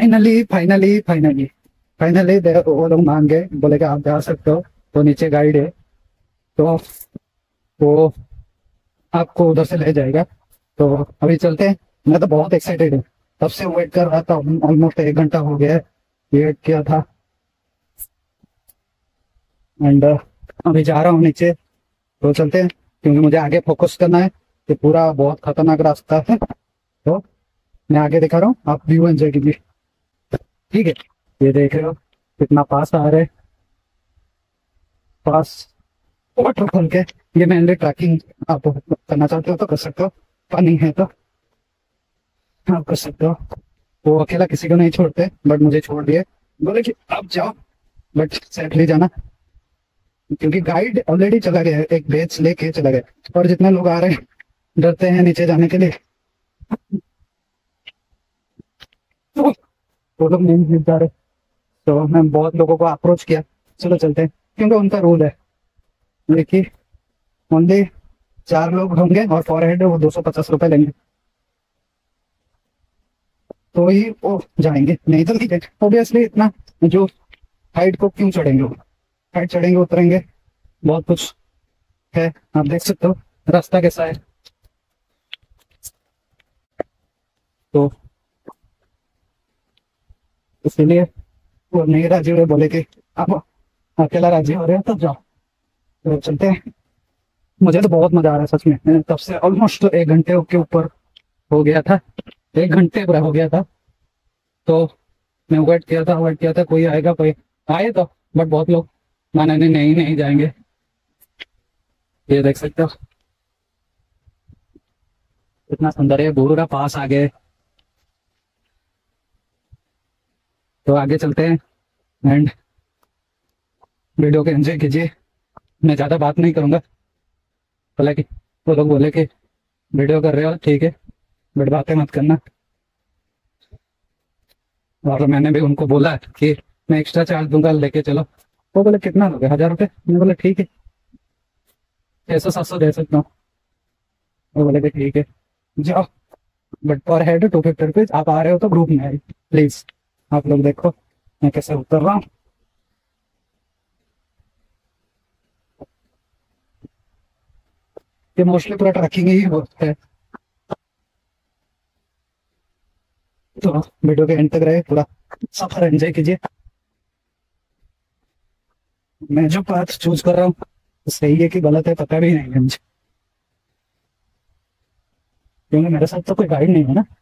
Finally finally finally finally वो लोग मान गए, बोले कि आप जा सकते हो। तो नीचे गाइड है, तो वो आपको उधर से ले जाएगा। तो अभी चलते हैं। मैं तो बहुत एक्साइटेड हूँ, तब से वेट कर रहा था। ऑलमोस्ट 1 घंटा हो गया है वेट किया था। एंड अभी जा रहा हूँ नीचे, तो चलते हैं क्योंकि मुझे आगे फोकस करना है। ये पूरा बहुत खतरनाक रास्ता है, तो मैं आगे दिखा रहा हूँ, आप व्यू एंजॉय कीजिए। ठीक है, ये देख रहे हो कितना पास आ रहे, पास वाटरफॉल के। ये मेनली ट्रैकिंग आप करना चाहते हो तो कर सकते हो, पानी है तो आप कर सकते हो। वो अकेला किसी को नहीं छोड़ते, बट मुझे छोड़ दिए, बोले कि आप जाओ बट सेफली जाना, क्योंकि गाइड ऑलरेडी चला गया है, एक बैच लेके चला गया। और जितने लोग आ रहे हैं डरते हैं नीचे जाने के लिए, तो वो लोग नहीं जा रहे। तो मैं बहुत लोगों को अप्रोच किया, चलो चलते हैं, क्योंकि उनका रूल है। देखिए ओनली 4 लोग होंगे और पर हेड वो 250 रुपये लेंगे, तो ही वो जाएंगे, नहीं तो नहीं जाएंगे ऑब्वियसली। इतना जो हाइट को क्यों चढ़ेंगे, वो हाइट चढ़ेंगे उतरेंगे, बहुत कुछ है। आप देख सकते हो रास्ता कैसा है। तो इसीलिए वो नहीं राजी हुए, बोले कि आप अकेला राजी हो रहे हो तब जाओ। तो चलते हैं। मुझे तो बहुत मजा आ रहा है सच में। मैंने तब से ऑलमोस्ट 1 घंटे के ऊपर हो गया था, 1 घंटे पूरा हो गया था। तो मैं वेट किया था कोई आएगा, कोई आए तो, बट बहुत लोग माना नहीं नहीं जाएंगे। ये देख सकते हो कितना सुंदर है, पूरा पास आ गए। तो आगे चलते हैं एंड वीडियो को एंजॉय कीजिए। मैं ज़्यादा बात नहीं करूँगा, हालांकि वो लोग बोले कि वीडियो कर रहे हो ठीक है, बट बातें मत करना। और मैंने भी उनको बोला कि मैं एक्स्ट्रा चार्ज दूंगा, लेके चलो। वो बोले कितना लोगे, 1000 रुपये। मैंने बोला ठीक है, 600-700 दे सकता हूँ। वो बोले कि ठीक है जाओ, बट पर हेड 250 रुपीज। आप आ रहे हो तो ग्रुप में आए प्लीज। आप लोग देखो मैं कैसे उतर रहा हूँ। ये मोस्टली पूरा ट्रैकिंग ही होता है, तो वीडियो के एंड तक रहे, पूरा सफर एंजॉय कीजिए। मैं जो पाथ चूज कर रहा हूँ सही है कि गलत है पता भी नहीं है मुझे, क्योंकि मेरे साथ तो कोई गाइड नहीं है ना।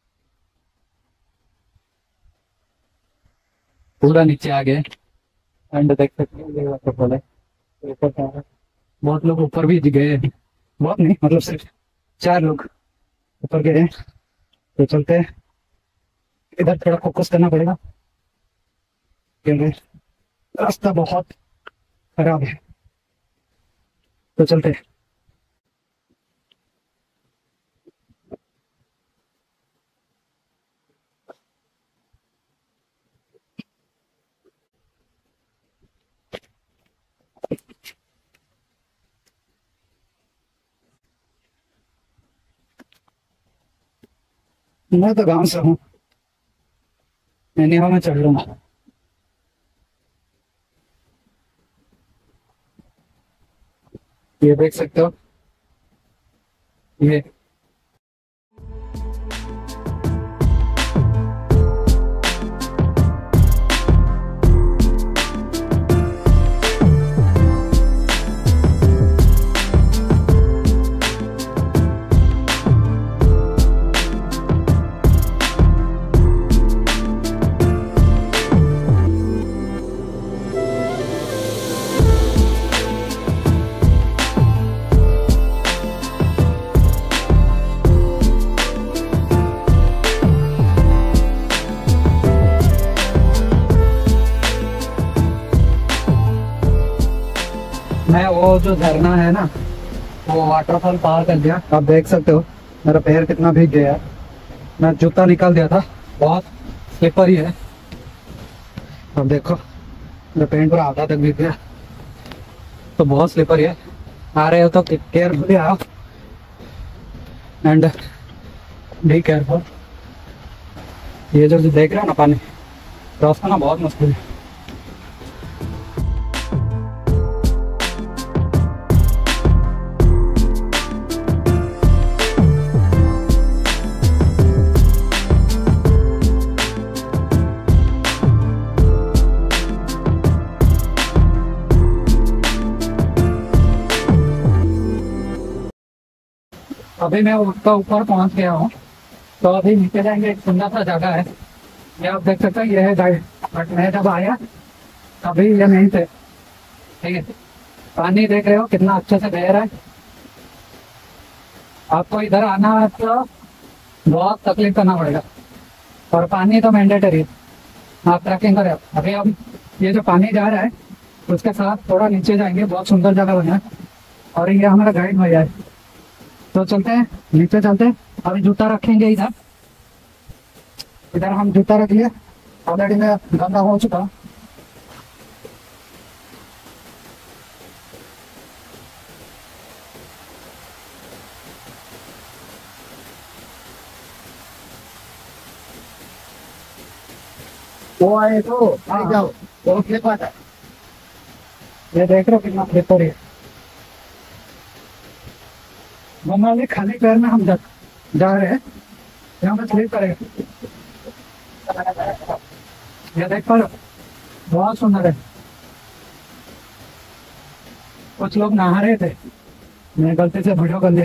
पूरा नीचे आ गए एंड देख सकते हैं ये वाटरफॉल है। ऊपर जा रहा है, बहुत लोग ऊपर भी गए हैं, बहुत नहीं मतलब सिर्फ 4 लोग ऊपर गए हैं। तो चलते हैं, इधर थोड़ा फोकस करना पड़ेगा क्योंकि रास्ता बहुत खराब है। तो चलते हैं। मैं तो गांव से हूँ, मैं निहा में चढ़ लूंगा। ये देख सकते हो, ये मैं वो जो झरना है ना, वो वाटरफॉल पार कर दिया। आप देख सकते हो मेरा पैर कितना भीग गया है। मैं जूता निकाल दिया था, बहुत स्लिपर ही है। अब देखो मेरा पैंट पूरा आधा तक भीग गया, तो बहुत स्लिपर है। आ रहे हो तो केयरफुली आओ एंड बी केयरफुल। ये जो देख रहे हो ना पानी, क्रॉस करना बहुत मुश्किल है। अभी मैं उसका ऊपर पहुंच गया हूँ, तो अभी नीचे जाएंगे। एक सुंदर सा जगह है, ये आप देख सकते हो, ये है गाइड। बट मैं जब आया अभी ये नहीं थे, ठीक है। पानी देख रहे हो कितना अच्छे से बह रहा है। आपको इधर आना है तो बहुत तकलीफ करना पड़ेगा, और पानी तो मैंडेटरी है, आप ट्रैकिंग करें। अभी हम ये जो पानी जा रहा है उसके साथ थोड़ा नीचे जाएंगे, बहुत सुंदर जगह बना है, और ये हमारा गाइड भैया है। तो चलते हैं नीचे, चलते हैं। अभी जूता रखेंगे इधर, इधर हम जूता रख लिए, ऑलरेडी मैं गंदा हो चुका। वो आए तो आ जाओ, वो क्लिप आता है। ये देख रहे हो कितना क्लिप हो रही है। नॉर्मली खाली पैर में हम जा रहे हैं, यहाँ पे स्लीप करेगा। ये देख पा रहे हो, बहुत सुंदर है। कुछ लोग नहा रहे थे, मैं गलती से वीडियो कर लिया।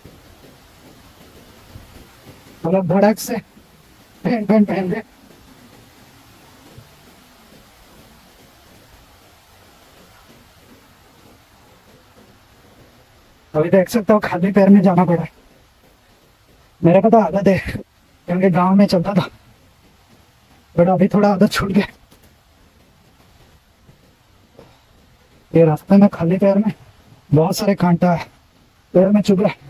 मतलब धड़क से पहन दे। अभी देख सकते हो खाली पैर में जाना पड़ा। मेरे को तो आदत है, क्योंकि गांव में चलता था, बट अभी थोड़ा आदत छूट गया। ये रास्ते में खाली पैर में बहुत सारे कांटा है, पैर में चुभ रहा है।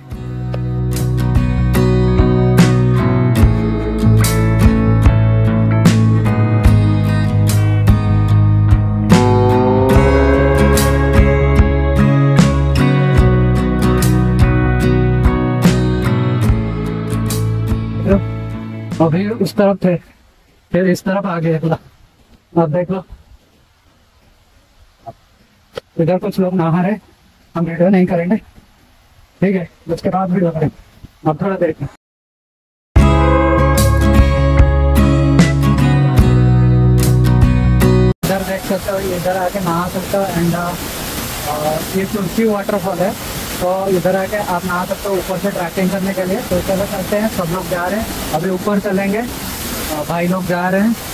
अभी उस तरफ थे, फिर इस तरफ आ गए। आप देख लो, इधर कुछ लोग नहा रहे। हम वीडियो नहीं करेंगे, ठीक है, उसके बाद वीडियो करेंगे। आप थोड़ा देखें। इधर देख सकते हो, इधर आके नहा सकते हो। एंड ये तुलसी वाटरफॉल है, तो इधर आके आप नहा सकते हो ऊपर से ट्रैकिंग करने के लिए। तो चलो चलते हैं, सब लोग जा रहे हैं, अभी ऊपर चलेंगे। भाई लोग जा रहे हैं।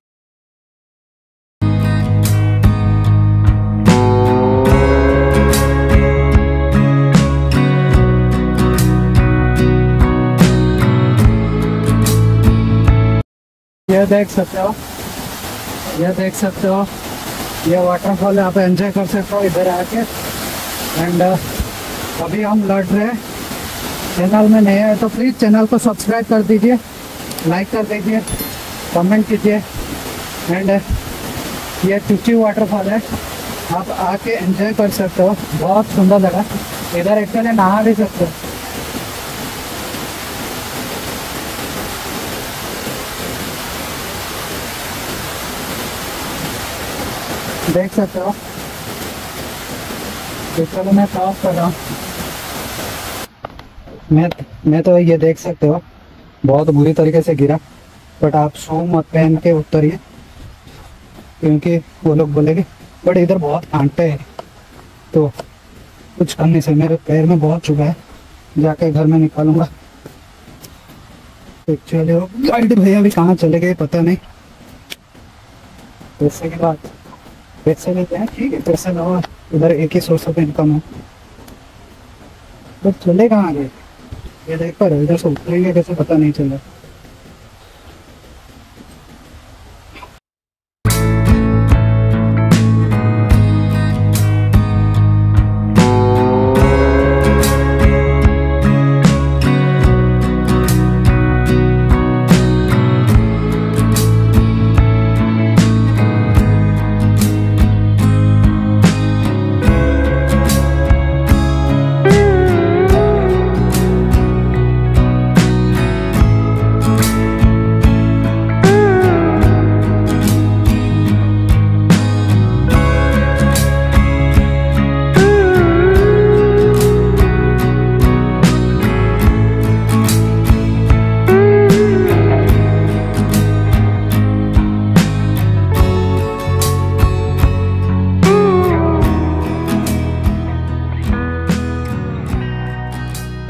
ये देख सकते हो, ये देख सकते हो, ये वाटरफॉल आप एंजॉय कर सकते हो इधर आके। एंड अभी हम लौट रहे हैं। चैनल में नए हैं तो प्लीज़ चैनल को सब्सक्राइब कर दीजिए, लाइक कर दीजिए, कमेंट कीजिए। एंड ये टुची वाटरफॉल है, आप आके एंजॉय कर सकते हो, बहुत सुंदर जगह। इधर एक्चुअली नहा भी सकते हो। देख सकते हो, चलो मैं क्रॉस कर रहा हूँ। मैं तो ये देख सकते हो बहुत बुरी तरीके से गिरा, बट आप शू मत पहन के उतरिए, क्योंकि वो लोग बोलेंगे। बट इधर बहुत कांटे हैं, तो कुछ करने से मेरे पैर में बहुत चुभा है, जाके घर में निकालूंगा। एक्चुअली वो गाइड भैया भी कहाँ चले गए पता नहीं। पैसे के बाद पैसे लेते हैं, ठीक है, पैसे लो। इधर एक ही सोर्स ऑफ इनकम है, बट चले कहाँ गए ये देख पा रहे। इधर से उतरेंगे कैसे पता नहीं चला।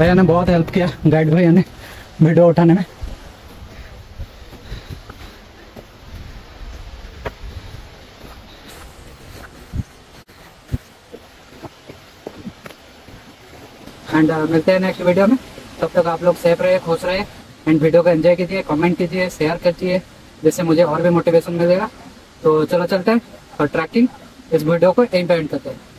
भैया ने बहुत हेल्प किया, गाइड भैया ने वीडियो उठाने में। एंड मिलते हैं नेक्स्ट वीडियो में। तब तक आप लोग सेफ रहे, खुश रहे एंड वीडियो को एंजॉय कीजिए, कमेंट कीजिए, शेयर कीजिए, जिससे मुझे और भी मोटिवेशन मिलेगा। तो चलो चलते हैं और ट्रैकिंग इस वीडियो को यहीं पे एंड करते हैं।